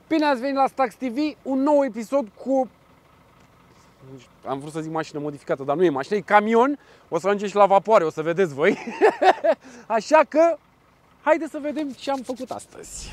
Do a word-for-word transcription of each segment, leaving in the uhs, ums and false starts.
Bine ați venit la Stax T V, un nou episod cu... Am vrut să zic mașină modificată, dar nu e mașină, e camion. O să ajungem și la vapoare, o să vedeți voi. Așa că, haideți să vedem ce am făcut astăzi.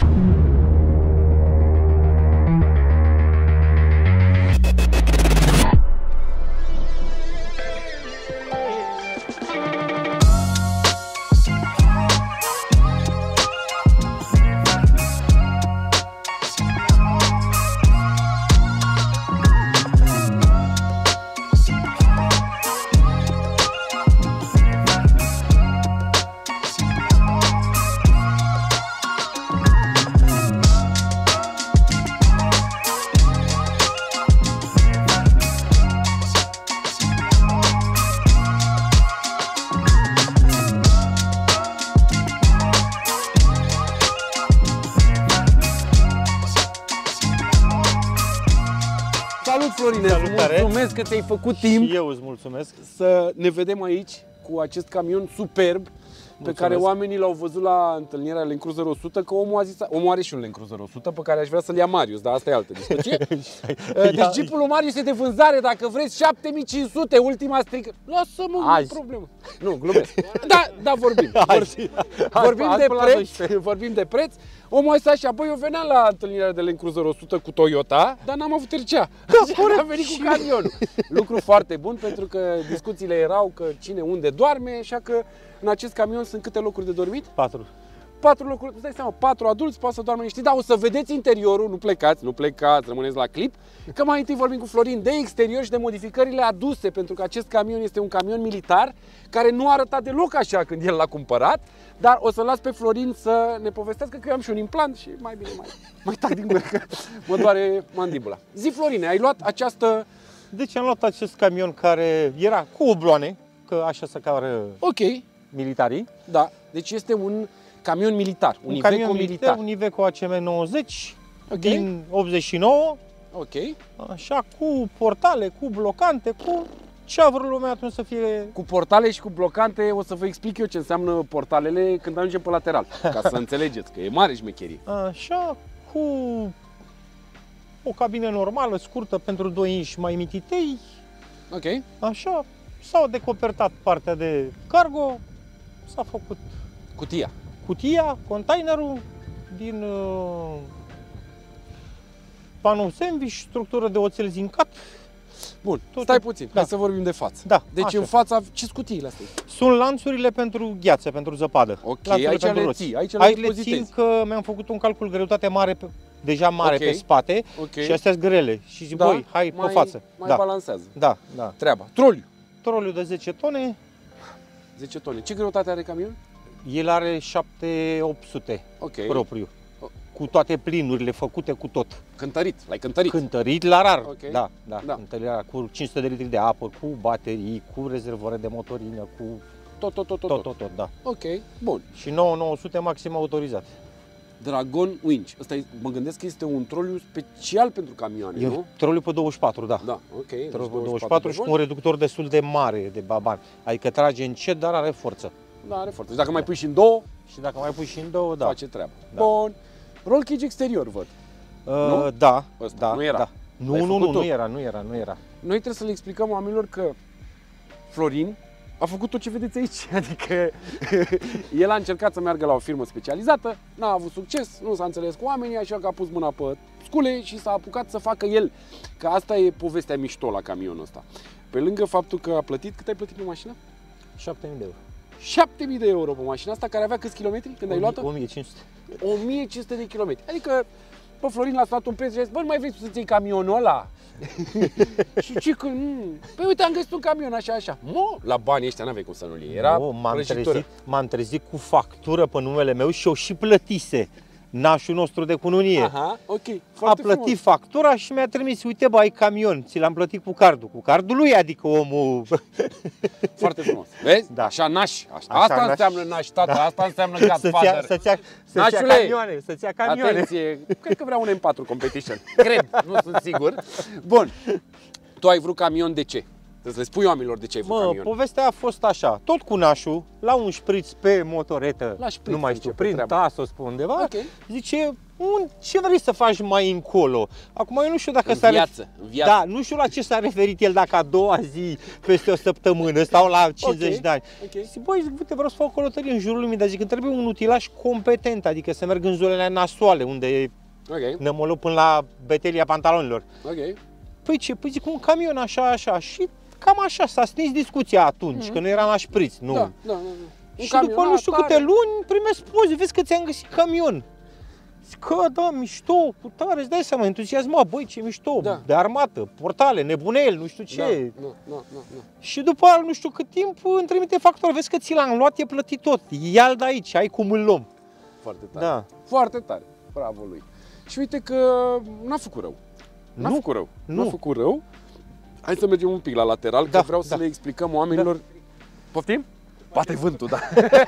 Salut, Florine! Salutare! Mulțumesc că ți-ai făcut timp. Și eu îți mulțumesc. Să ne vedem aici cu acest camion superb. Mulțumesc. Pe care oamenii l-au văzut la întâlnirea Land Cruiser o sută, că omul a zis, omul are și un Land Cruiser o sută pe care aș vrea să-l ia Marius, dar asta e altă discuție. Deci Jeepul lui Marius e de vânzare, dacă vreți, șapte mii cinci sute, ultima strică. Lasă-mă, nu e problemă. Nu, glumesc. Da, da, vorbim. Vorbim, vorbim de preț, vorbim de preț. Omul a zis așa, băi, eu veneam la întâlnirea de Land Cruiser o sută cu Toyota, dar n-am avut R C A. Așa am venit cu camionul. Lucru foarte bun, pentru că discuțiile erau că cine unde doarme, așa că în acest camion sunt câte locuri de dormit? Patru. Patru locuri, îți dai seama, patru adulți poate să doarmă niște. Da, o să vedeți interiorul, nu plecați, nu plecați, rămâneți la clip. Că mai întâi vorbim cu Florin de exterior și de modificările aduse, pentru că acest camion este un camion militar care nu arăta deloc așa când el l-a cumpărat. Dar o să las pe Florin să ne povestească, că eu am și un implant și mai bine mai, mai tac din gură, că mă doare mandibula. Zi, Florine, ai luat această... Deci am luat acest camion care era cu obloane, că așa se cară Ok. militarii. Da, deci este un camion militar, un, Un Iveco camion militar. militar, un Iveco A C M nouăzeci Ok. din optzeci și nouă, Ok. așa, cu portale, cu blocante, cu ce a vrut lumea atunci să fie... Cu portale și cu blocante o să vă explic eu ce înseamnă portalele când ajungem pe lateral, ca să înțelegeți că e mare șmecherie. Așa, cu o cabină normală, scurtă, pentru doi inși mai mititei. Ok. Așa, s-au decopertat partea de cargo, s-a făcut Cutia. cutia, containerul din uh, panou sandwich, structură de oțel zincat. Bun, Tot stai în- puțin, da. hai să vorbim de față. Da, Deci așa. în fața, ce scutiile astea? Sunt lanțurile pentru gheață, pentru zăpadă. Ok, Lanțurile aici pentru le roți. ții, aici le Aici le depozitezi. țin că mi-am făcut un calcul greutate mare, pe, deja mare Ok. pe spate Ok. și astea sunt grele. Și zic, Da, băi, hai mai, pe față. Mai Da, balansează da, da. treaba. Troliu, Troliul de zece tone, zece tone. Ce greutate are camionul? el are șapte mii opt sute Ok. propriu. Cu toate plinurile făcute cu tot. Cântărit, l-ai cântărit. Cântărit la rar. Ok. Da, da, Da. cântărit la rar, cu cinci sute de litri de apă, cu baterii, cu rezervoare de motorină, cu Tot, tot, tot, tot. tot, tot, tot, da. Ok, bun. Și nouă mii nouă sute maxim autorizat. Dragon Winch. Ăsta e, mă gândesc că este un troliu special pentru camioane, E nu? troliu pe douăzeci și patru, da. Da, ok. deci Troliu pe douăzeci și de patru și cu bun. un reductor destul de mare de baban. Adică trage încet, dar are forță. Da, are forță. Și dacă mai pui și în două, Și dacă mai pui și în două, da. face treaba. Da. Bun. Roll cage exterior, văd. Uh, Nu? Da, Ăsta, da, nu era. da. Nu, L-ai nu, făcut nu, tu. nu era, nu era, nu era. Noi trebuie să le explicăm oamenilor că Florin a făcut tot ce vedeți aici. Adică el a încercat să meargă la o firmă specializată, n-a avut succes, nu s-a înțeles cu oamenii, așa că a pus mâna pe scule și s-a apucat să facă el. Că asta e povestea mișto la camionul ăsta. Pe lângă faptul că a plătit, cât ai plătit pe mașină? șapte mii de euro. șapte mii de euro pe mașina asta, care avea câți kilometri când ai luat-o? o mie cinci sute. o mie cinci sute de kilometri. Adică pe Florin l-a sunat un preț și a zis, bă, nu mai vrei să-ți iei camionul ăla? Și ce că, mm, păi uite, am găsit un camion așa, așa. Mă, la banii ăștia n-aveai cum să nu-l iei. Era Nu, m-am prăjitură. trezit, m-am trezit cu factură pe numele meu și o și plătise. nașul nostru de cununie. Aha, ok. A Foarte plătit frumos. factura și mi-a trimis, uite bă, ai camion, ți l-am plătit cu cardul. Cu cardul lui, adică omul... Foarte frumos. Vezi? Da. Așa naș. Așa. Așa Asta naș. înseamnă naș, tata. Da. Asta înseamnă Să-ți ia, Godfather. să-ți ia, să-ți ia Nașule! camioane, să-ți ia camioane. Atenție, cred că vrea un M patru competition. Cred, nu sunt sigur. Bun. Tu ai vrut camion de ce? Trebuie să le spui oamenilor de ce ai vrut Mă, camion. povestea a fost așa, tot cu nașul, la un șpriț pe motoretă, La șpriț, nu mai zice, știu, pe prin treabă. Tasos pe undeva, Ok. zice, Un, ce vrei să faci mai încolo? Acum eu nu știu dacă În s-a viață, în viață. Da, nu știu la ce s-a referit el, dacă a doua zi, peste o săptămână sau la cincizeci Ok, de ani. ok. Zic, băi, zic, uite, vreau să fac o călătorie în jurul lumii, dar zic că trebuie un utilaj competent, adică să merg în zonele nasoale, unde e Ok, nămolul până la betelia pantalonilor. ok. Păi ce? Păi zic, un camion așa, așa. Și cam așa s-a stins discuția atunci, Mhm. că nu era la șpriț, nu. Da, da, da. Un Și după nu știu camionat câte tare. luni primesc poze, vezi că ți-am găsit camion. Zic că da, mișto, cu tare, îți dai seama, entuziasmat, băi, ce mișto, Da. de armată, portale, nebunel, nu știu ce. Da, da, da, da, da. Și după aia, nu știu cât timp, îmi trimite factura, vezi că ți l-am luat, e plătit tot, ia-l de aici, ai cum îl luăm. Foarte tare. Da. Foarte tare. Bravo lui. Și uite că n-a făcut rău. N-a Nu. făcut rău. Nu. N-a făcut rău. Hai să mergem un pic la lateral, Da, că vreau da. să le explicăm oamenilor. Poftim? Poate vântul, da.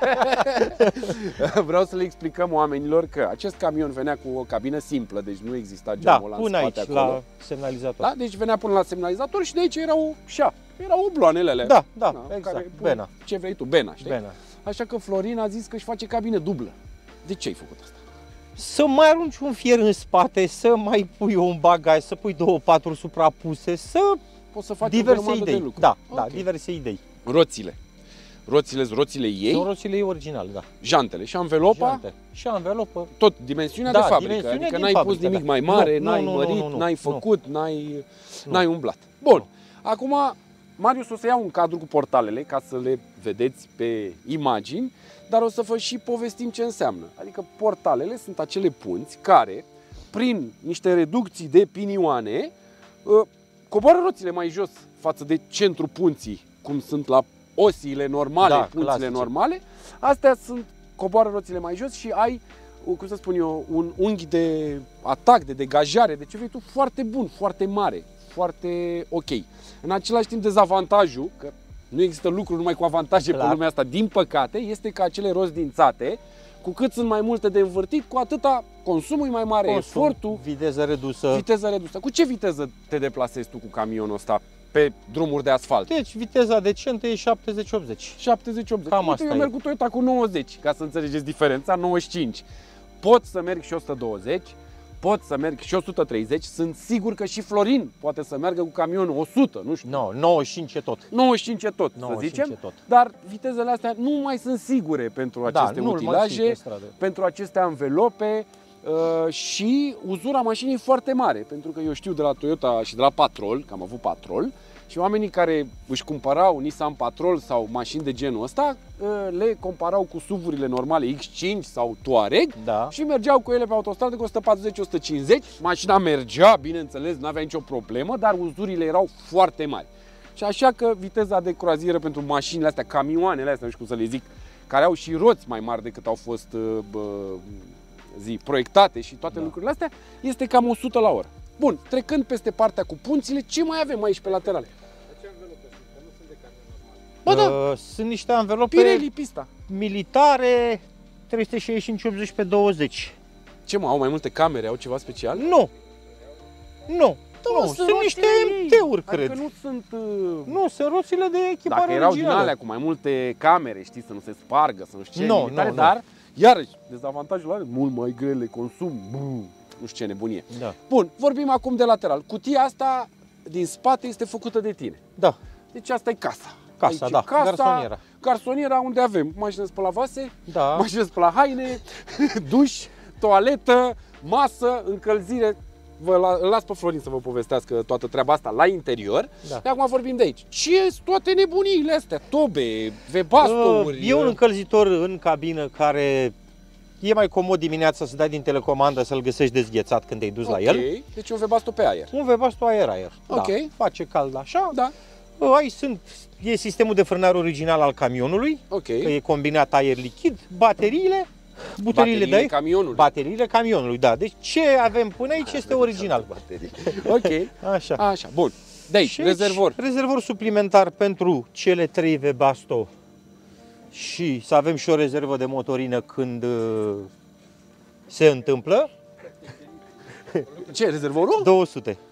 Vreau să le explicăm oamenilor că acest camion venea cu o cabină simplă, deci nu exista Da, geamul ăla în până spate aici, acolo. la semnalizator. Da? Deci venea până la semnalizator și de aici erau șa, erau obloanele alea. Da, da, exact, care pun Bena. Ce vrei tu, Bena, știi? Bena. Așa că Florin a zis că își face cabină dublă. De ce ai făcut asta? Să mai arunci un fier în spate, să mai pui un bagaj, să pui două patru suprapuse, să Poți să faci o diverse grămadă de idei. lucruri. Da, da, Ok. diverse idei. Roțile. Roțile, roțile ei, Sunt roțile ei originale, da. jantele și anvelopa, Jante. Și anvelopă. tot dimensiunea Da, de fabrică. dimensiunea Adică din n-ai fabrică, pus nimic da. mai mare, Nu, n-ai nu, nu, mărit, nu, nu, n-ai nu. făcut, n-ai, Nu. n-ai umblat. Bun, Nu. acum Marius o să ia un cadru cu portalele ca să le vedeți pe imagini, dar o să vă și povestim ce înseamnă. Adică portalele sunt acele punți care, prin niște reducții de pinioane, uh, coboară roțile mai jos față de centrul punții, cum sunt la osiile normale, Da, punțile clasice. normale. Astea sunt, coboară roțile mai jos și ai, uh, cum să spun eu, un unghi de atac, de degajare, de ce vrei tu, foarte bun, foarte mare, foarte ok. În același timp, dezavantajul, că nu există lucruri numai cu avantaje Clar. pe lumea asta, din păcate, este că acele roți dințate, cu cât sunt mai multe de învârtit, cu atâta consumul e mai mare, Consum, efortul, viteză redusă. viteza redusă. Cu ce viteză te deplasezi tu cu camionul ăsta pe drumuri de asfalt? Deci viteza decentă e șaptezeci optzeci. șaptezeci optzeci. Cam Uite, asta eu e. merg cu Toyota cu nouăzeci, ca să înțelegeți diferența, nouăzeci și cinci. Pot să merg și o sută douăzeci, pot să merg și o sută treizeci, sunt sigur că și Florin poate să meargă cu camionul o sută, nu știu. Nu, nouăzeci și cinci e tot. nouăzeci și cinci e tot, să nouăzeci și cinci zicem, e tot. dar vitezele astea nu mai sunt sigure pentru aceste nu-l mai ții utilaje, pe stradă. pentru aceste anvelope uh, și uzura mașinii e foarte mare, pentru că eu știu de la Toyota și de la Patrol, că am avut Patrol, și oamenii care își cumpărau Nissan Patrol sau mașini de genul ăsta, uh, le comparau cu SUV-urile normale X cinci sau Touareg Da. și mergeau cu ele pe autostradă cu o sută patruzeci - o sută cincizeci. Mașina mergea, bineînțeles, nu avea nicio problemă, dar uzurile erau foarte mari. Și așa că viteza de croazieră pentru mașinile astea, camioanele astea, nu știu cum să le zic, care au și roți mai mari decât au fost uh, bă, zi, proiectate și toate Da. lucrurile astea, este cam o sută la oră. Bun, trecând peste partea cu punțile, ce mai avem aici pe laterale? Bă, da, Uh, sunt niște anvelope Pirelli pista. militare trei sute șaizeci și cinci optzeci pe douăzeci. Ce mă, au mai multe camere, au ceva special? Nu. Nu. Nu, sunt niște M T-uri, cred. Adică nu sunt... Uh... Nu, sunt roțile de echipare Dacă erau din originală. alea cu mai multe camere, știi, să nu se spargă, să nu știu ce, Nu, militare, nu, nu. dar, iarăși, dezavantajul are mult mai grele, consum, bă, nu știu ce nebunie. Da. Bun, vorbim acum de lateral. Cutia asta din spate este făcută de tine. Da. Deci asta e casa. Casa, Aici e da, casa, garsoniera. Garsoniera unde avem mașină de spălat vase, Da. mașină de spălat haine, duș, toaletă, masă, încălzire. Vă la, îl las pe Florin să vă povestească toată treaba asta la interior. Da. De acum vorbim de aici. Ce sunt toate nebuniile astea? Tobe, webastouri. Uh, E un încălzitor în cabină care e mai comod dimineața să dai din telecomandă să-l găsești dezghețat când te-ai dus la el. Ok, deci un webasto pe aer. Un Webasto aer-aer. Ok. Da, face cald așa. Da, Uh, Aici sunt, e sistemul de frânare original al camionului, ok. că e combinat aer-lichid, bateriile, buteriile Bateriile de aer, camionului. bateriile camionului, da. Deci ce avem până aici este original. Ok, Așa. așa, bun. De aici, Și aici, rezervor. Rezervor suplimentar pentru cele trei Webasto și să avem și o rezervă de motorină când uh, se întâmplă. Ce, rezervorul? două sute.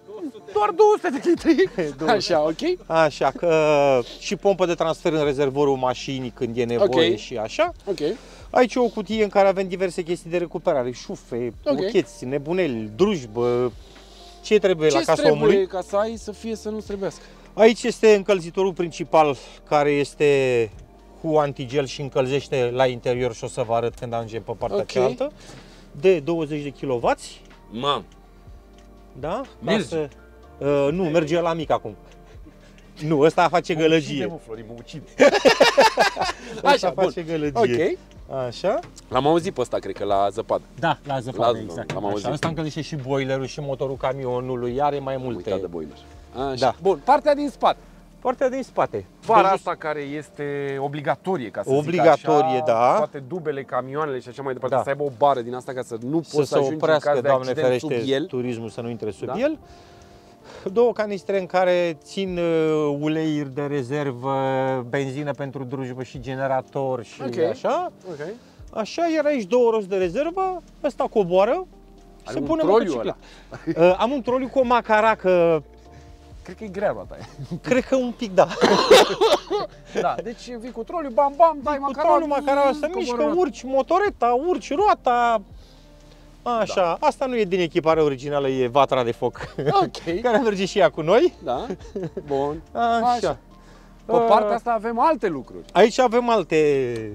Doar două sute de litri. Așa, ok? Așa, că și pompă de transfer în rezervorul mașinii când e nevoie Ok. și așa. Ok. Aici o cutie în care avem diverse chestii de recuperare, șufe, Ok. ocheți, nebuneli, drujbă, ce trebuie Ce la casa trebuie omului. ca să ai să fie să nu trebuiască? Aici este încălzitorul principal care este cu antigel și încălzește la interior și o să vă arăt când ajungem pe partea Ok. cealaltă, de douăzeci de kilowați. Mam. Da? Merge. Să, uh, nu, merge la mic acum. Nu, ăsta face gălăgie. Mă, Florin, mă ucide. Ăsta Așa, bun. face gălăgie. Ok. Așa. L-am auzit pe ăsta, cred că la zăpadă. Da, la zăpadă, La- exact. l-am Așa, auzit. ăsta încălzește și boilerul și motorul camionului, are mai Am multe. uitat de boiler. Așa. Da. Bun, partea din spate. Partea din spate. Vara Deci, asta care este obligatorie, ca să Obligatorie, zic așa, da. toate dubele, camioanele și așa mai departe, Da. să aibă o bară din asta ca să nu să poți să se ajungi în oprească, caz de Doamne accident ferește, sub el. turismul să nu intre sub Da. el. Două canistre în care țin uh, uleiuri de rezervă, benzină pentru drujbă și generator și Ok. așa. Ok. Așa, iar aici două roți de rezervă, ăsta coboară, Are se un pune troliu motocicletă. Uh, am un troliu cu o macaracă, Cred că e grea roata aia. cred că un pic da. Da, deci vii cu troliu, bam, bam, dai Cu macara. troliul macaracă se mișcă, urci motoreta, urci roata. Așa, da. Asta nu e din echiparea originală, e vatra de foc. Ok. Care merge și ea cu noi. Da, bun. Așa. Așa. Pe Uh, partea asta avem alte lucruri. Aici avem alte...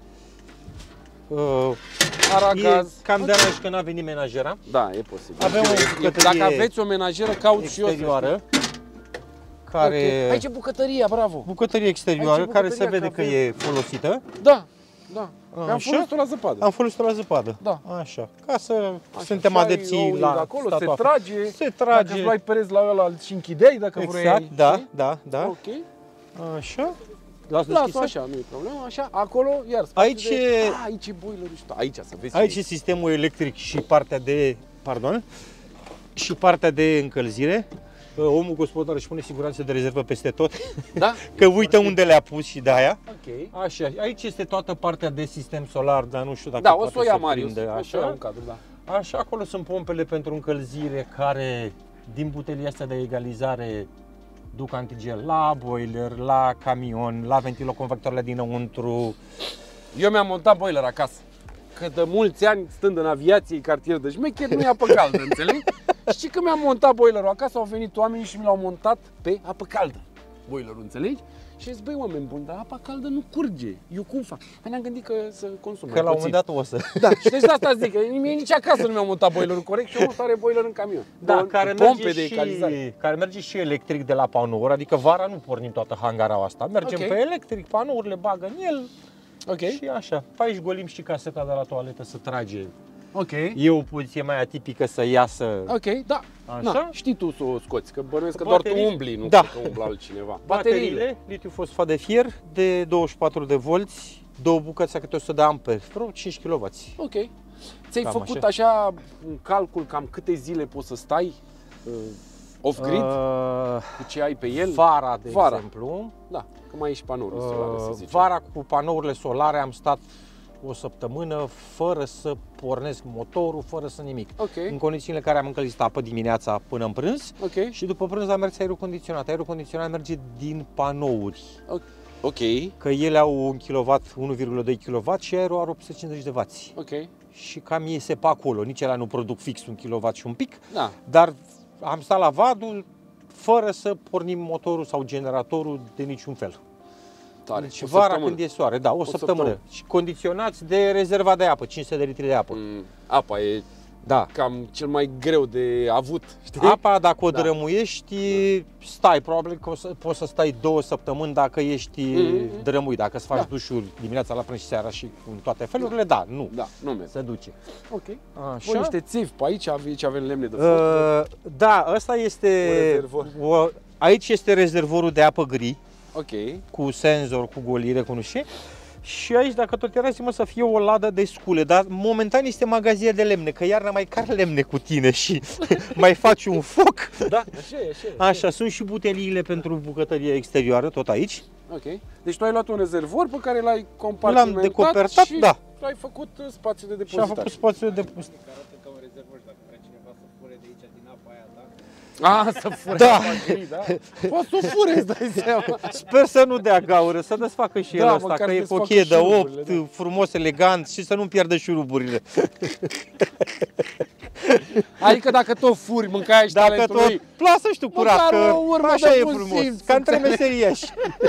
Uh, Aragaz. e cam de aranj că n-a venit menajera. Da, e posibil. Avem o E- bucătărie Dacă aveți o menajeră, caut și eu. să exterioară, știu. care... Ok. Aici e bucătăria, bravo. Bucătărie exterioară, Aici e care se bucătăria, vede că că avem- e folosită. Da, da. Așa. Am folosit-o la zăpadă. Am folosit-o la zăpadă. Da. Așa. Ca să Așa, suntem și ai adepții ouăle la de acolo, se statul trage. Se trage. Dacă îți luai pereți la ăla și închideai dacă Exact, vrei. da, știi? da, da. Ok. Așa. Las Lasă deschisă? așa, nu e problemă. Așa, acolo, iar Aici de... e- A, aici e boilerul și tot. Aici, să vezi. Aici e sistemul electric și partea de, pardon, și partea de încălzire. Omul gospodar își pune siguranță de rezervă peste tot, Da? că uită unde le-a pus și de aia. Ok. Așa, aici este toată partea de sistem solar, dar nu știu dacă Da, o poate să o ia să Marius. prindă, O să o ia așa. un cadru, da. Așa, acolo sunt pompele pentru încălzire care, din butelia asta de egalizare, duc antigel la boiler, la camion, la ventiloconvectoarele dinăuntru. Eu mi-am montat boiler acasă. Că de mulți ani, stând în aviație, cartier de șmecher, nu e apă caldă, înțelegi? Și că mi-am montat boilerul acasă, au venit oamenii și mi l-au montat pe apă caldă. Boilerul, înțelegi? Și zic, băi, oameni buni, dar apa caldă nu curge. Eu cum fac? Păi ne-am gândit că să consum Că mai la un puțin. moment dat o să. Da, și deci de asta zic, că mie nici acasă nu mi-am montat boilerul corect și omul are boiler în camion. Da, Bun, care pompe merge, de și, egalizare. care merge și electric de la panouri, adică vara nu pornim toată hangaraua asta. Mergem Ok. pe electric, panourile bagă în el Ok, și așa. Pe aici golim și caseta de la toaletă să trage. ok. E o poziție mai atipică să iasă. Ok, da. Așa? Na, știi tu să o scoți, că bănuiesc că doar tu Baterii- umbli, nu Da. cred că umblă altcineva. Bateriile, litiu fosfat de fier de douăzeci și patru de volți, două bucăți a câte o sută de amperi, vreo cinci kilowați. Ok. Ți-ai Cam făcut așa. așa un calcul cam câte zile poți să stai uh, off-grid Uh, cu ce ai pe el? vara, de Vara. exemplu, Da, că mai ești panouri solare, să uh, zicem. vara cu panourile solare am stat o săptămână fără să pornesc motorul, fără să nimic. Ok, În condițiile în care am încălzit apă dimineața până în prânz ok, și după prânz a mers aerul condiționat. Aerul condiționat merge din panouri, ok, că ele au un kilowatt, unu virgulă doi kilowatt și aerul are opt sute cincizeci de wați. ok, Și cam iese pe acolo, nici ele nu produc fix un kilowatt și un pic, da, dar am stat la vadul fără să pornim motorul sau generatorul de niciun fel. tare. Deci O vara săptămână. când e soare, da, o, O săptămână. săptămână. Și condiționați de rezerva de apă, cinci sute de litri de apă. Mm, apa e Da. cam cel mai greu de avut, știi? Apa, dacă o Da. dărămuiești, stai, probabil că o să, poți să stai două săptămâni dacă ești Mhm. dărămuit. Dacă îți faci Da. dușuri dimineața la prânz și seara și în toate felurile, da, nu. Da, nu merge. Se duce. Ok. Așa. Bun, niște țivi pe aici, aici avem lemne de foc. Uh, da, ăsta Un este... rezervor. O, aici este rezervorul de apă gri, Ok, cu senzor, cu golire, cu nu știu ce. Și aici, dacă tot era, mă, să fie o ladă de scule, dar momentan este magazie de lemne, că iarna mai car lemne cu tine și mai faci un foc. da, așa e, așa e. Așa, sunt și buteliile pentru bucătărie exterioară, tot aici. Ok. Deci tu ai luat un rezervor pe care l-ai compartimentat L-am decopertat, și da. ai făcut uh, spațiu de Și am depozitare. făcut spațiu de... Arată ca un rezervor și dacă vrea cineva să fure de aici, din apa aia, da? A, să fure Da. apa gri, da? Poți să o fure, îți dai seama. Sper să nu dea gaură, să desfacă și Da, el ăsta, măcar că e desfacă cochie de șuruburile, opt, da. frumos, elegant și să nu pierdă șuruburile. Adică dacă tot furi, mâncai și Dacă talentul tot, lui. lasă și tu curat, Măcar că o urmă așa de e bun frumos, simț, ca între înțelegi? meseriași.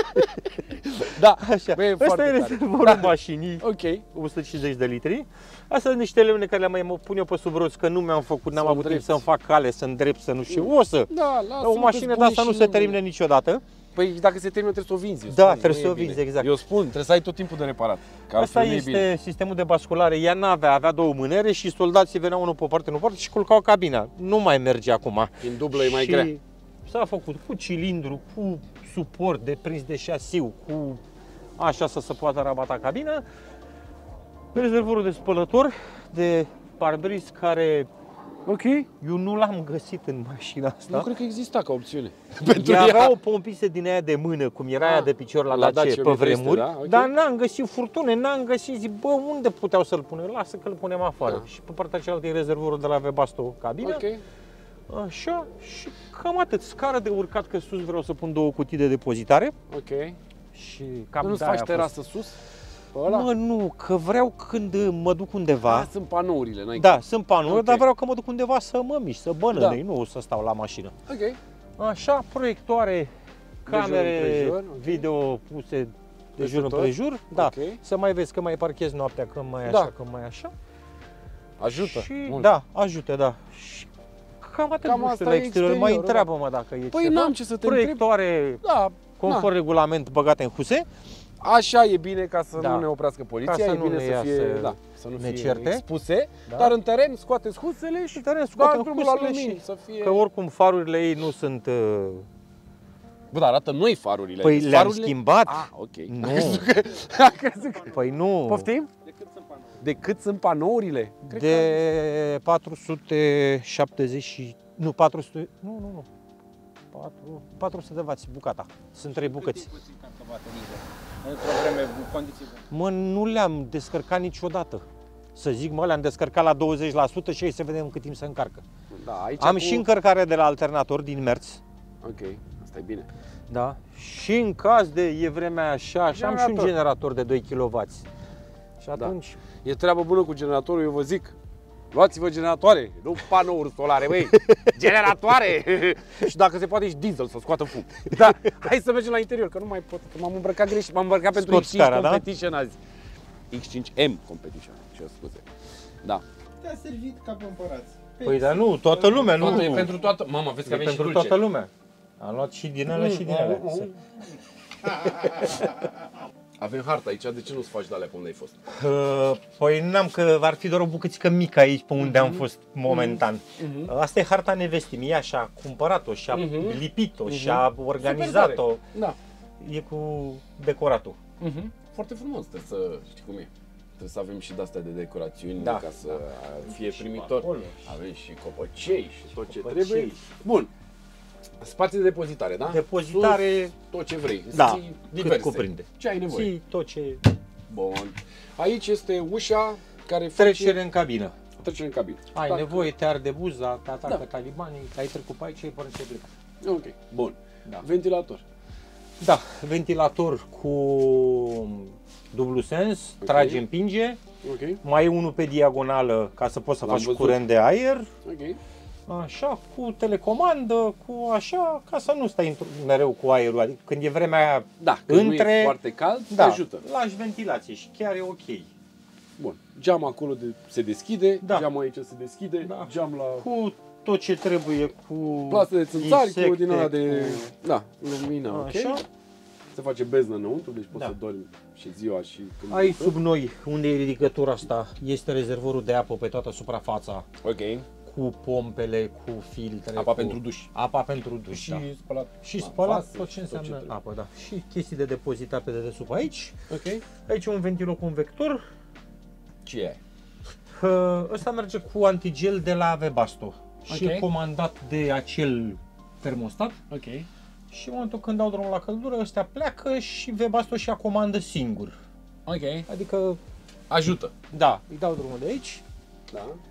Da, Așa. băi, e Ăsta foarte e tare. rezervorul Da. mașinii, Ok. o sută cincizeci de litri. Astea sunt niște lemne care le mai pun eu pe sub roți, că nu mi-am făcut, n-am Să avut timp îndrepți. să-mi fac cale, să îndrept, să nu știu. O să. Da, lasă, O mașină de asta nu se termină niciodată. Păi dacă se termină trebuie să o vinzi. eu Da, spun, trebuie nu să e o vinzi, bine. exact. Eu spun, trebuie să ai tot timpul de reparat. Că Asta altfel nu e este bine. sistemul de basculare. Ea n-avea, avea două mânere și soldații veneau unul pe o parte, unul pe o parte și culcau cabina. Nu mai merge acum. Din dublă e mai Și grea. s-a făcut cu cilindru, cu suport de prins de șasiu, cu așa să se poată rabata cabina. Rezervorul de spălător, de parbriz, care Ok. eu nu l-am găsit în mașina Nu asta. cred că exista ca opțiune. Ea avea o pompisă din aia de mână, cum era aia Ah, de picior la, la Dacia Dacia pe o mie trei sute, vremuri, da? Ok. dar n-am găsit furtune, n-am găsit, zic, bă, unde puteau să-l pună? Lasă că îl punem afară. Ah. Și pe partea cealaltă e rezervorul de la Webasto cabina. Ok. Așa, și cam atât. Scară de urcat, că sus vreau să pun două cutii de depozitare. Ok. Și cam Nu-ți de-aia faci a terasă sus? Pe fost. ăla? Mă, nu, că vreau când mă duc undeva. Ah, sunt panourile, n-ai Da, sunt panouri, Ok. dar vreau că mă duc undeva să mă mișc, să bănănăi, Da. nu să stau la mașină. Ok. Așa, proiectoare, camere împrejur, ok. video puse de Peste jur tot? împrejur. Da, Ok. să mai vezi că mai parchezi noaptea, că mai Da. așa, că mai așa. Ajută. Și mult. da, ajută, da. Și cam atât, Cam nu știu, asta la e exterior. Mai exteriorul, întreabă-mă dacă e Păi ceva. n-am ce să te întreb. Proiectoare Da, conform regulament băgate în huse. așa e bine ca să Da. nu ne oprească poliția, Ca să e nu bine ne să ia fie, să da, să nu ne fie certe. expuse, Da. dar în teren scoateți husele și Și teren dați scoatem drumul la husele lumini, și să fie... că oricum farurile ei nu sunt... uh, Bă, dar arată noi farurile. Păi Deci le-am farurile- schimbat. Ah, ok. Nu. Am crezut că- am crezut că- Păi nu. Poftim? Decât sunt panouri. De cât sunt panourile? Cred că- De patru sute șaptezeci și... Nu, patru sute... Nu, nu, nu. patru, patru sute de wați bucata. Sunt trei bucăți. Cât puțin cam pe bateriile. Într-o vreme, în condiții bune. Mă, nu le-am descărcat niciodată. Să zic, mă, le-am descărcat la douăzeci la sută și hai să vedem cât timp se încarcă. Da, aici Am cu... și încărcare de la alternator din Merz. Ok, asta e bine. Da. Și în caz de e vremea așa, așa am și un Generator. generator de doi kilowați. Și atunci... E treabă bună cu generatorul, eu vă zic. Luați-vă generatoare, nu panouri solare, băi! Generatoare! Și dacă se poate și diesel să scoată fum. Da, hai să mergem la interior, că nu mai pot, că m-am îmbrăcat greșit, m-am îmbrăcat pentru Scot X cinci scara, da? Competition azi. X cinci M Competition, ce scuze. Da. Te-a servit ca pe împărați. Păi dar nu, toată lumea, nu. Toată, e pentru toată, mama, vezi că E avem și pentru dulce. toată lumea. Am luat și din ele și din ele. Avem harta aici, de ce nu-ți faci de alea cum n-ai fost? Uh, Păi n-am, că ar fi doar o bucățică mică aici pe unde am fost momentan. Asta e harta nevestii mie, și-a cumpărat-o, și-a Mhm. lipit-o, și-a organizat-o. Da. E cu decoratul. Mhm. Foarte frumos, trebuie să știi cum e. Trebuie să avem și de-astea de decorațiuni Da, ca să da. fie Și primitor. acolo. Avem și copăcei și tot ce Copăcei. trebuie. Bun. Spații de depozitare, da? Depozitare, Sus, tot ce vrei. da, Ții cât diverse. cuprinde. Ce ai nevoie. Ții tot ce... Bun. Aici este ușa care face Trecere în cabină. trecere în cabină. Ai Dacă- nevoie, te arde buza, te atacă Da. talibanii, ai trecut pe aici, ai părut ce plecat. Ok. Bun. Da. Ventilator. Da, ventilator cu dublu sens, Ok. trage, împinge. Ok. Mai e unul pe diagonală ca să poți să L-am faci văzut. curent de aer. Ok. Așa, cu telecomandă, cu așa, ca să nu stai într- mereu cu aerul. Adică când e vremea aia, Da, când nu Între- e foarte cald, te da, ajută. lași ventilație și chiar e ok. Bun. Geam acolo de, se deschide, Da. geamul aici se deschide, Da. geam la Cu tot ce trebuie, cu plasă de țânțari, cu insecte, din ăla de... cu- Da, lumină, ok? Așa. Se face beznă înăuntru, deci poți Da. să dormi și ziua și când... Aici sub noi, unde e ridicătura asta, este rezervorul de apă pe toată suprafața, Ok. cu pompele, cu filtre. Apa cu... pentru duș. Apa pentru duș, Și da. spălat. Și da, spălat vase tot ce și înseamnă trebuie. apă, da. Și chestii de depozitat pe dedesubt aici. Ok. Aici un ventilocunvector. Ce e? Uh, Ăsta merge cu antigel de la Webasto și Ok. e comandat de acel termostat. Ok. Și în momentul când dau drumul la căldură, ăstea pleacă și Webasto și-a comandă singur. Ok. Adică, Ajută. da, îi dau drumul de aici. Da.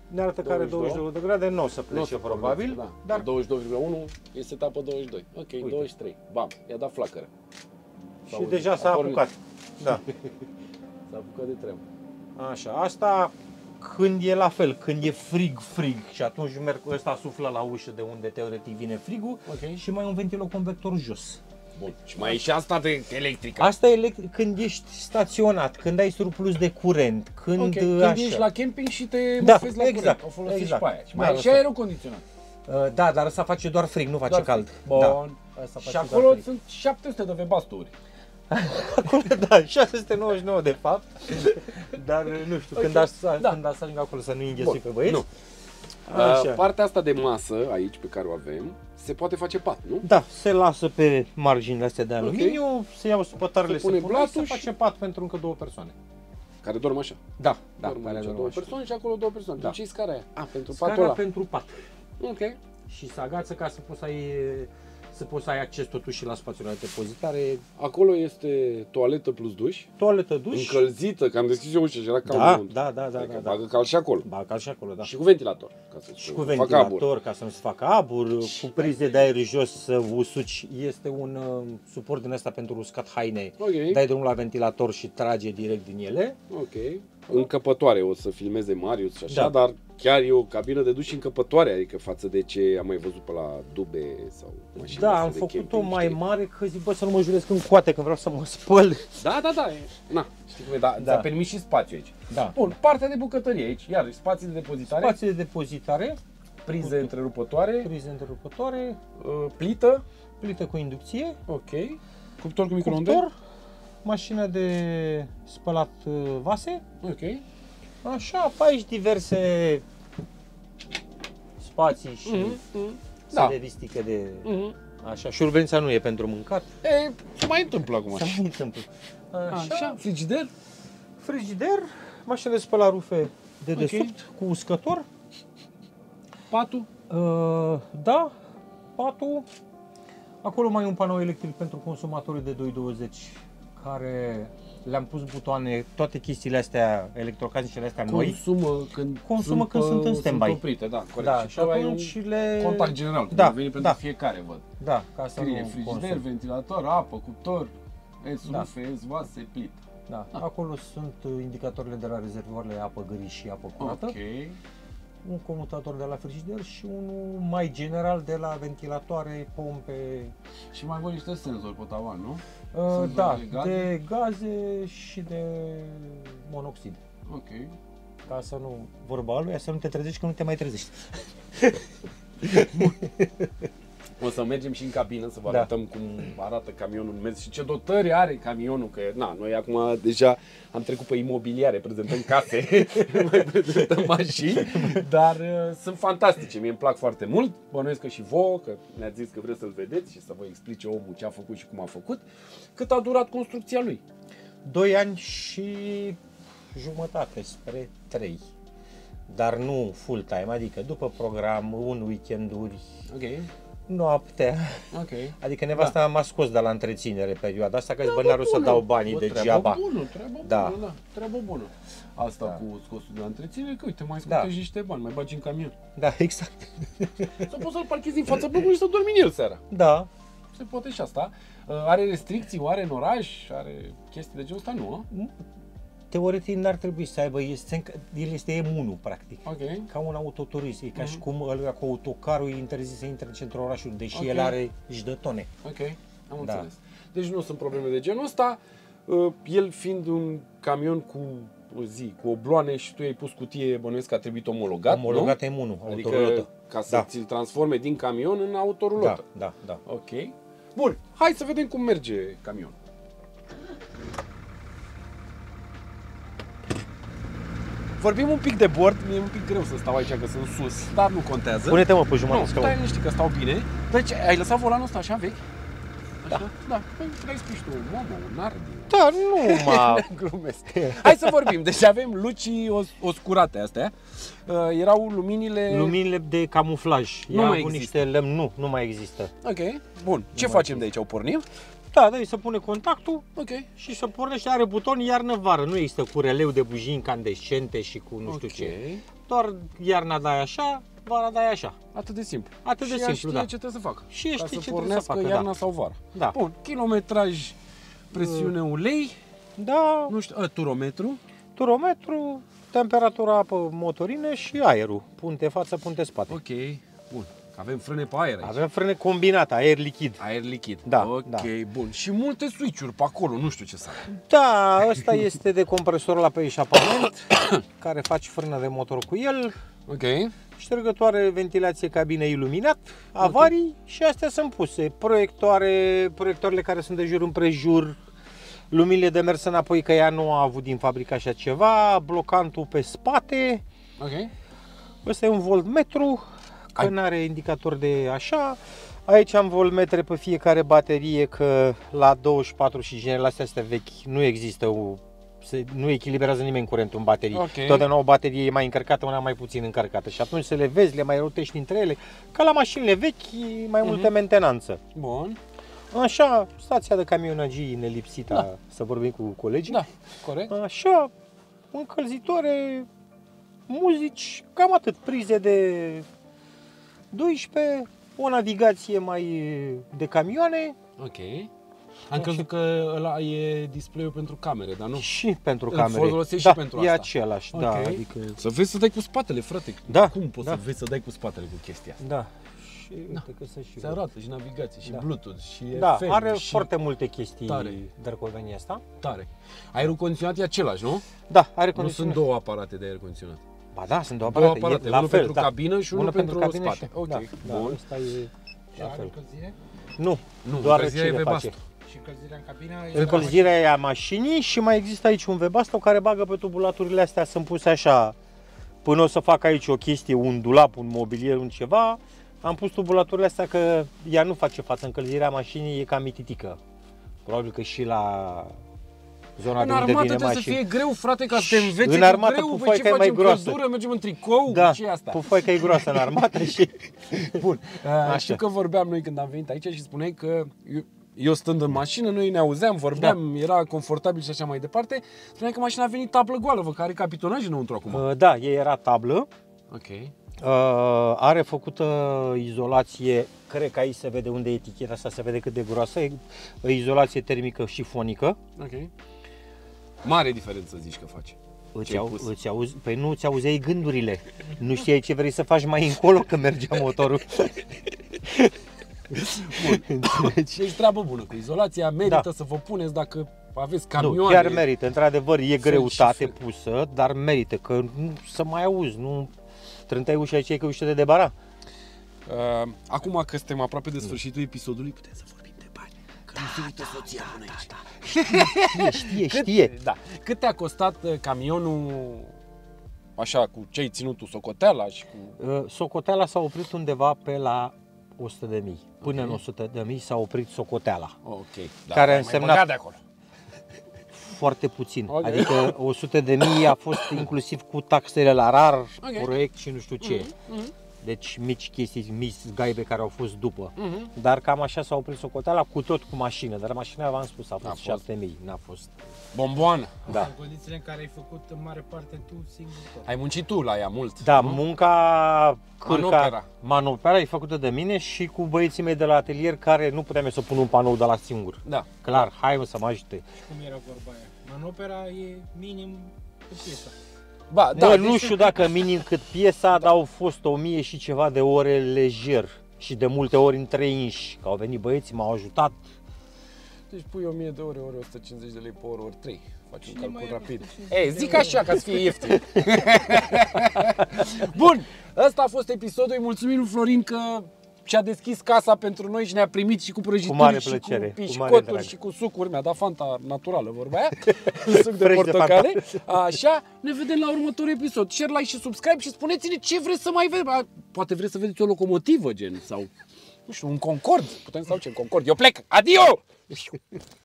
ne arată că are douăzeci și două de grade, nu o să plece să probabil, da. dar douăzeci și doi virgulă unu e setapă douăzeci și doi. Ok, Uite. douăzeci și trei. Bam, i-a dat flacără. și deja s-a apucat. Da. S-a apucat de treabă. Așa, asta când e la fel, când e frig, frig și atunci merg, ăsta suflă la ușă de unde teoretic vine frigul Ok. și mai un ventiloconvector jos. Bun. Și mai e și asta de electrică. Asta e elect- când ești staționat, când ai surplus de curent, când Ok, când așa. ești la camping și te Da, mofezi la exact, curent, o folosești exact. pe aia. Și Da, mai e și asta. aerul condiționat. Uh, Da, dar ăsta face doar frig, nu face Doar cald. frig. Bun. Da. Asta Și face acolo doar frig. sunt șapte sute de webasturi. Acolo, da, șase sute nouăzeci și nouă de fapt. Dar nu știu, Ok, când asta, da. când asta ajung acolo să nu Bun, înghesui pe băieți. nu. Așa. Uh, partea asta de masă aici pe care o avem, se poate face pat, nu? Da, se lasă pe marginile astea de aluminiu, se iau supătarele, Se pune se pune, se blatul și- face pat pentru încă două persoane. Care dorm așa. Da, da, Dorm care aici dorm două așa. persoane și acolo două persoane. Da. De ce e scara aia? A, pentru Scara patul ăla. pentru pat. Ok. Și se agață ca să poți să ai, să poți să ai acces totuși și la spațiul de depozitare. Acolo este toaletă plus duș. Toaletă, duș. Încălzită, că am deschis eu ușa și era cald Da, înăuntru. da, da, da, Adică da, da. bagă cald și acolo. Ba, ca și acolo, da. Și cu ventilator. Ca să Și cu facă abur. ventilator ca să nu se facă abur, cu prize de aer jos să usuci. Este un uh, suport din ăsta pentru uscat haine. Ok. Dai drumul la ventilator și trage direct din ele. Ok. Încăpătoare o să filmeze Marius și așa, Da. dar chiar e o cabină de duș încăpătoare, adică față de ce am mai văzut pe la dube sau mașini. Da, astea am de făcut-o camping, mai știi? mare că zic, bă, să nu mă juresc în coate, că vreau să mă spăl. Da, da, da. E, na, știi cum e, da, Da. ți-a permis și spațiu aici. Da. Bun, partea de bucătărie aici, iar spații de depozitare, Spații de depozitare, prize întrerupătoare, prize întrerupătoare, uh, plită, plită cu inducție, ok, cuptor cu microunde, cuptor, mașină de spălat uh, vase. ok, Așa, pe aici diverse spații și Mhm, mhm. da. Da. Servistică de... Mhm. Așa, șurubenița nu e pentru mâncat. E, se mai întâmplă acum. Se mai întâmplă. Așa, Așa, frigider, frigider, mașină de spălat rufe de Ok. desubt cu uscător. patul, Uh, da, patul. Acolo mai e un panou electric pentru consumatorii de doi douăzeci care le-am pus butoane, toate chestiile astea, electrocasnicele astea noi. consumă când Consumă când sunt în standby. Sunt oprite, da, corect. Da, și tu ai atunci un le... contact general, Da, da, veni pentru da. fiecare, văd. Da, ca să Scrie nu frigider, consum. ventilator, apă, cuptor, es Da. rufe, es vase, plită. Da. Acolo sunt indicatoarele de la rezervoarele apă gri și apă curată. Ok. Un comutator de la frigider și unul mai general de la ventilatoare, pompe. Și mai văd niște senzori pe tavan, nu? Uh, Senzori da, de gaze? de gaze și de monoxid. Ok. Ca să nu, vorba lui, să nu te trezești că nu te mai trezești. O să mergem și în cabină să vă Da. arătăm cum arată camionul în mers și ce dotări are camionul, că na, noi acum deja am trecut pe imobiliare, prezentăm case, mai prezentăm mașini, dar uh, sunt fantastice, mie îmi plac foarte mult, bănuiesc că și vouă, că ne-ați zis că vreți să-l vedeți și să vă explice omul ce a făcut și cum a făcut, cât a durat construcția lui. Doi ani și jumătate spre trei. Dar nu full time, adică după program, un weekenduri, Ok, noaptea. ok. Adică nevasta da. m-a scos de la întreținere perioada asta, că zic, bă, n-are rost să dau banii Bă, degeaba. Treabă bună, treabă Da. bună, da, treabă bună. Asta Da. cu scosul de la întreținere, că uite, mai Da. scotești niște bani, mai bagi în camion. Da, exact. Să poți să-l parchezi în fața blocului și să dormi în el seara. Da. Se poate și asta. Uh, Are restricții, oare în oraș? Are chestii de genul ăsta? Nu, a? Teoretic n-ar trebui să aibă, este, el este E M unu practic. Ok. Ca un autoturism, e ca și Mhm. cum ăla cu autocarul e interzis să intre în centrul orașului, deși Ok. el are și de tone. Ok, am Da. înțeles. Deci nu sunt probleme de genul ăsta. Uh, El fiind un camion cu o zi, cu obloane și tu i-ai pus cutie, bănuiesc că a trebuit omologat, Omologat nu? E M unu, Adică autorulotă. ca să Da. ți-l transforme din camion în Da, autorulotă. da, da. Ok. Bun, hai să vedem cum merge camionul. Vorbim un pic de bord, mi-e un pic greu să stau aici că sunt sus, dar nu contează. Pune-te mă pe jumătate Nu, de scaun. stai liniștit că stau bine. Deci, ai lăsat volanul ăsta așa vechi? Așa? Da. Da. Păi, puteai spui și tu un Momo, un Nardi. Da, nu mă. Glumesc. Hai să vorbim. Deci avem lucii os- oscurate astea. Uh, erau luminile... Luminile de camuflaj. Nu Ia mai cu există. niște lemn, nu, nu mai există. Ok. Bun. Ce mai facem de aici? O pornim? Da, da, să pune contactul Ok. și să pornește, are buton iarnă-vară. Nu există cu releu de bujii incandescente și cu nu știu Ok. ce. doar iarna dai așa, vara dai așa. Atât de simplu. Atât de și ea simplu, știe da. ce trebuie să facă. Și ea ca știe să ce trebuie să pornească facă, iarna da. sau vara. Da. Bun, kilometraj, presiune ulei, Da, nu știu, a, turometru. turometru, temperatura apă motorină și aerul. Punte față, punte spate. Ok, bun. Avem frâne pe aer aici. Avem frâne combinate, aer lichid. Aer lichid. Da, Ok, da. bun. Și multe switch-uri pe acolo, nu știu ce să are. Da, ăsta este de compresor la pe eșapament, care faci frână de motor cu el, Ok. ștergătoare, ventilație, cabină, iluminat, avarii okay. Și astea sunt puse. Proiectoare, proiectoarele care sunt de jur împrejur, luminile de mers înapoi, că ea nu a avut din fabrică așa ceva, blocantul pe spate. Ok. Ăsta e un voltmetru, că nu are indicator de așa. Aici am voltmetre pe fiecare baterie, că la douăzeci și patru și genele astea vechi nu există o... Se, nu echilibrează nimeni curentul în baterii. Okay. Totdeauna o baterie e mai încărcată, una mai puțin încărcată. Și atunci să le vezi, le mai rotești între ele. Ca la mașinile vechi, mai multă uh-huh. mentenanță. Bun. Așa, stația de camionagii nelipsită, da. Să vorbim cu colegii. Da, corect. Așa, încălzitoare, muzici, cam atât. Prize de doisprezece, o navigație mai de camioane. Ok. Am crezut că ăla e display-ul pentru camere, dar nu. Și pentru Îl camere. folosești Da, și pentru e asta. același, Ok. da. Adică... Să vezi să dai cu spatele, frate. Da, Cum poți da. să vezi să dai cu spatele cu chestia asta? Da. Și Da. uite că să și Se arată și navigație, și Da. Bluetooth, și Da, F M, are și foarte multe chestii tare. drăcovenia asta. tare. Aerul condiționat e același, nu? Da, are Nu condiționat. sunt două aparate de aer condiționat. Ba da, sunt două Două aparate. aparate, E la unul fel, pentru da. cabină și unul, Unul pentru, cabină spate. și... Ok, da, bun. Da, asta e Și la are fel. încălzire? Nu, Nu, doar încălzirea ce e le face. Webasto. Și încălzirea în cabină? Încălzirea e a mașinii și mai există aici un Webasto care bagă pe tubulaturile astea, sunt puse așa, până o să fac aici o chestie, un dulap, un mobilier, un ceva, am pus tubulaturile astea că ea nu face față, încălzirea mașinii e cam mititică. Probabil că și la zona În de unde armată vine trebuie mașini. să fie greu, frate, ca să te înveți În că armată greu, băi, pufoaica ce e mai facem, groasă. căldură, mergem în tricou, Da, ce e asta? pufoaica e groasă în armată și... Bun, Așa. uh, știu că vorbeam noi când am venit aici și spuneai că eu, eu stând în mașină, noi ne auzeam, vorbeam, da. Era confortabil și așa mai departe. Spuneai că mașina a venit tablă goală, vă, care are capitonaj înăuntru acum. Uh, Da, ea era tablă, Ok. uh, are făcută izolație, cred că aici se vede unde e eticheta asta, se vede cât de groasă, e e izolație termică și fonică. Ok. Mare diferență zici că face. Îți, Ce-ai au, pus? îți auzi, păi nu îți auzeai gândurile, nu știai ce vrei să faci mai încolo când mergea motorul. Bun. Deci treabă bună cu izolația, merită Da. să vă puneți dacă aveți Nu, camioane. chiar merită, într-adevăr e greutate și fel. pusă, dar merită, că nu să mai auzi, nu trântai ușa aici, e că ușa de debara. Uh, acum că suntem aproape de sfârșitul episodului, putem să vorbim de bani. Că da, nu se uită soția până aici. Știe, știe, știe. Cât, da. Cât te-a costat uh, camionul, așa, cu ce ai ținut tu, socoteala și cu... Uh, Socoteala s-a oprit undeva pe la o sută de mii. Până Ok. în o sută de mii s-a oprit socoteala. Ok. Da, Care mai însemna- băgat de acolo. Foarte puțin. Ok. Adică o sută de mii a fost inclusiv cu taxele la rar, Ok. proiect și nu știu ce. Mhm. Deci mici chestii, mici gaibe care au fost după. Mhm. Dar cam așa s-a oprit socoteala, cu tot cu mașină. Dar mașina, v-am spus, a fost fost. șapte mii. N-a fost. Bomboană. Da. În condițiile în care ai făcut în mare parte tu singur tot. Ai muncit tu la ea mult. Da, nu? munca, cârca, Manopera. manopera e făcută de mine și cu băieții mei de la atelier, care nu puteam eu să pun un panou de la singur. Da. Clar, hai mă să mă ajute. Cum era vorba aia? Manopera e minim cu piesa. Ba, Da, da, nu deci- știu dacă minim cât piesa, dar au fost o mie și ceva de ore lejer. Și de multe ori în trei inși. Că au venit băieții, m-au ajutat. Deci pui o mie de ore, ori o sută cincizeci de lei pe oră, ori trei. Faci un Cine calcul mai rapid. are o sută cincizeci Ei, de zic ore? așa ca să fie ieftin. Bun, ăsta a fost episodul. Îi mulțumim lui Florin că și-a deschis casa pentru noi și ne-a primit și cu prăjituri, mare și plăcere, cu cu mare pișcoturi drag. și cu sucuri. Mi-a dat Fanta naturală, vorba aia, suc de Fresh de portocale. Așa, ne vedem la următorul episod. Share, like și subscribe și spuneți-ne ce vreți să mai vedem. Poate vreți să vedeți o locomotivă, gen, sau, nu știu, un Concord. Putem să facem Concord. Eu plec. Adio!